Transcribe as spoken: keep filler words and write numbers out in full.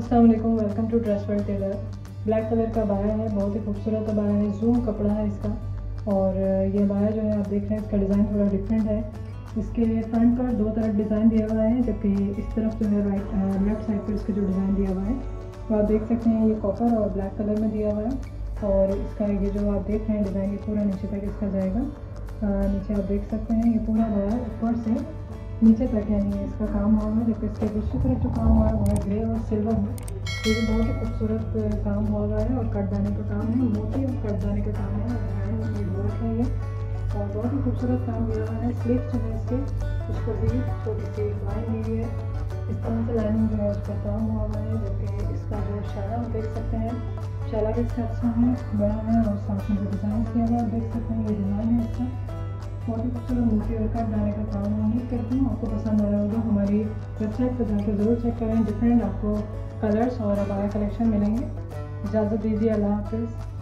अस्सलाम वालेकुम, welcome to dress world tailor. Black colour का बाया है, बहुत ही खूबसूरत बाया है, जूम कपड़ा है इसका। और ये बाया जो है आप देख रहे हैं, इसका डिज़ाइन थोड़ा डिफरेंट है। इसके फ्रंट पर दो तरफ डिज़ाइन दिया हुआ है, जबकि इस तरफ जो है राइट लेफ्ट साइड पर इसका जो डिज़ाइन दिया हुआ है तो आप देख सकते हैं ये कॉपर और ब्लैक कलर में दिया हुआ है। और इसका ये जो आप देख रहे हैं डिज़ाइन ये पूरा नीचे तक इसका जाएगा। आ, नीचे आप देख सकते हैं ये पूरा बाया ऊपर से नीचे तक यानी इसका काम हुआ है। जबकि इसके दूसरी तरफ जो काम हुआ है वो है ग्रे और सिल्वर में। ये भी बहुत ही खूबसूरत काम हुआ हुआ है और कटदाने का काम है, मोती और कटदाने का काम है। ये वर्क है ये और बहुत ही खूबसूरत काम दिया हुआ है। स्लीव्स जो है इसके उस पर भी छोटी सी लाइन दी हुई है, इस तरह से लाइनिंग जो है उस पर काम हुआ हुआ है। जबकि इसका जो शाला आप देख सकते हैं, शाला भी इसका अच्छा है, बड़ा है और साथ में जो डिज़ाइन किया हुआ है देख सकते हैं, ये डिज़ाइन है इसका बहुत ही खूबसूरत मोती और कट दाने का काम। उम्मीद करती हूँ आपको पसंद आया होगा। हमारी वेबसाइट पर जाकर ज़रूर चेक करें, डिफरेंट आपको कलर्स और अबाया कलेक्शन मिलेंगे। इजाज़त दीजिए, अल्लाह हाफ़िज़।